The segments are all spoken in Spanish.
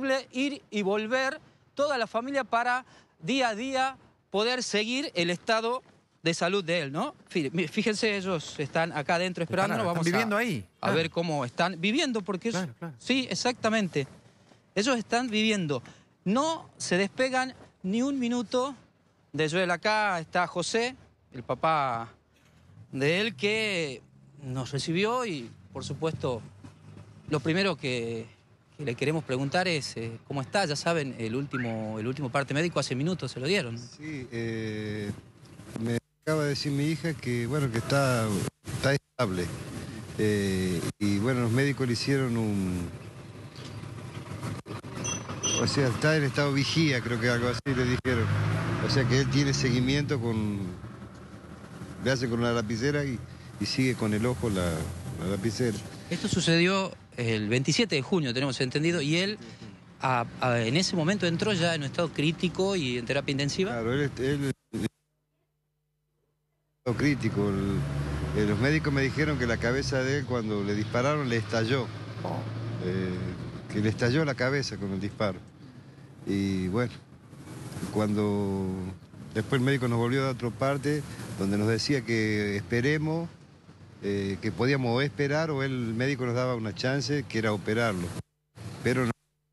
imposible ir y volver toda la familia para día a día poder seguir el estado de salud de él, ¿no? Fíjense, ellos están acá adentro esperándonos. Claro, vamos están viviendo ahí. a ver cómo están viviendo, porque es... Claro, claro. Sí, exactamente. Ellos están viviendo. No se despegan ni un minuto de Joel. Acá está José, el papá de él, que nos recibió y, por supuesto, lo primero que le queremos preguntar es cómo está. Ya saben, el último parte médico hace minutos se lo dieron. Sí, me acaba de decir mi hija que, bueno, que está estable. Y bueno, los médicos le hicieron o sea, está en estado vigía, creo que algo así le dijeron. O sea que él tiene seguimiento le hace con una lapicera y sigue con el ojo la lapicera. Esto sucedió el 27 de junio, tenemos entendido, y él en ese momento entró ya en un estado crítico y en terapia intensiva. Claro, él estado crítico. Los médicos me dijeron que la cabeza de él, cuando le dispararon, le estalló. Que le estalló la cabeza con el disparo. Y bueno, después el médico nos volvió a dar otra parte, donde nos decía que esperemos, que podíamos o esperar, o el médico nos daba una chance, que era operarlo. Pero no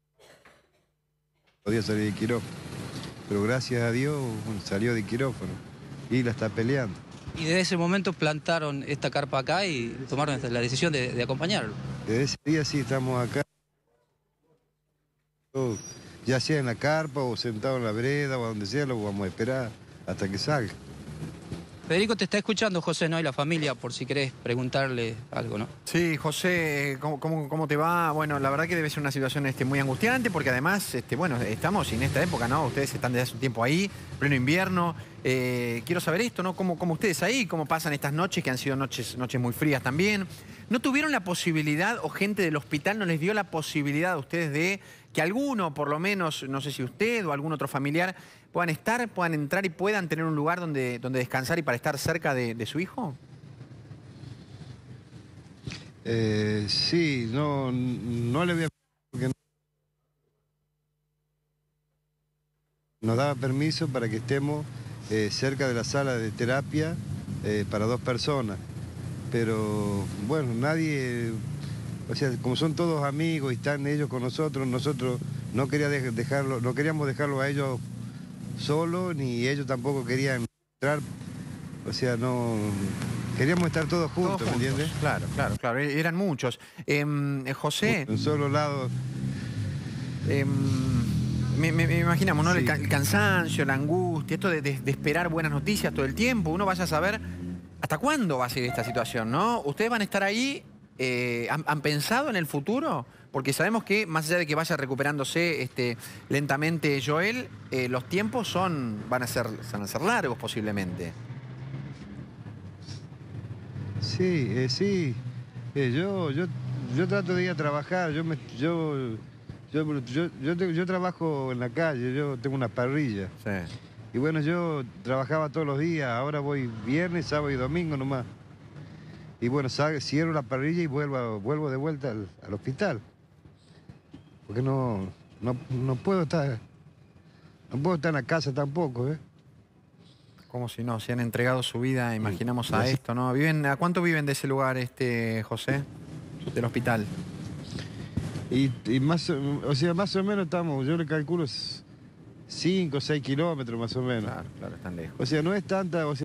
podía salir de quirófano. Pero gracias a Dios salió de quirófano y la está peleando. Y desde ese momento plantaron esta carpa acá y tomaron la decisión de acompañarlo. Desde ese día sí estamos acá, ya sea en la carpa o sentado en la vereda o a donde sea, lo vamos a esperar hasta que salga. Federico te está escuchando, José, ¿no? Y la familia, por si querés preguntarle algo, ¿no? Sí, José, ¿cómo te va? Bueno, la verdad que debe ser una situación muy angustiante, porque además, bueno, estamos en esta época, ¿no? Ustedes están desde hace un tiempo ahí, pleno invierno. Quiero saber esto, ¿no? ¿Cómo ustedes ahí? ¿Cómo pasan estas noches, que han sido noches muy frías también? ¿No tuvieron la posibilidad, o gente del hospital no les dio la posibilidad a ustedes de que alguno, por lo menos, no sé si usted o algún otro familiar, puedan entrar y puedan tener un lugar donde descansar y para estar cerca de su hijo? Sí, no le voy a... porque nos daba permiso para que estemos cerca de la sala de terapia para 2 personas. Pero bueno, nadie... O sea, como son todos amigos y están ellos con nosotros no queríamos dejarlo a ellos solos, ni ellos tampoco querían entrar. O sea, no... Queríamos estar todos juntos, ¿me entiendes? Claro. Eran muchos. José... En solo lado... Me imaginamos, ¿no? Sí. El cansancio, la angustia, esto de esperar buenas noticias todo el tiempo. Uno vaya a saber hasta cuándo va a seguir esta situación, ¿no? ¿Ustedes van a estar ahí? ¿Han pensado en el futuro? Porque sabemos que, más allá de que vaya recuperándose lentamente Joel, los tiempos van a ser largos posiblemente. Sí, sí. Yo trato de ir a trabajar. Yo trabajo en la calle, yo tengo una parrilla. Sí. Y bueno, yo trabajaba todos los días, ahora voy viernes, sábado y domingo nomás. Y bueno, cierro la parrilla y vuelvo de vuelta al hospital. Porque no puedo estar en la casa tampoco, ¿eh? Como si no, se han entregado su vida, imaginamos, a esto, ¿no? ¿A cuánto viven de ese lugar, José? Del hospital. Y más o menos estamos, yo le calculo 5 o 6 kilómetros más o menos. Claro, están lejos. O sea, no es tanta...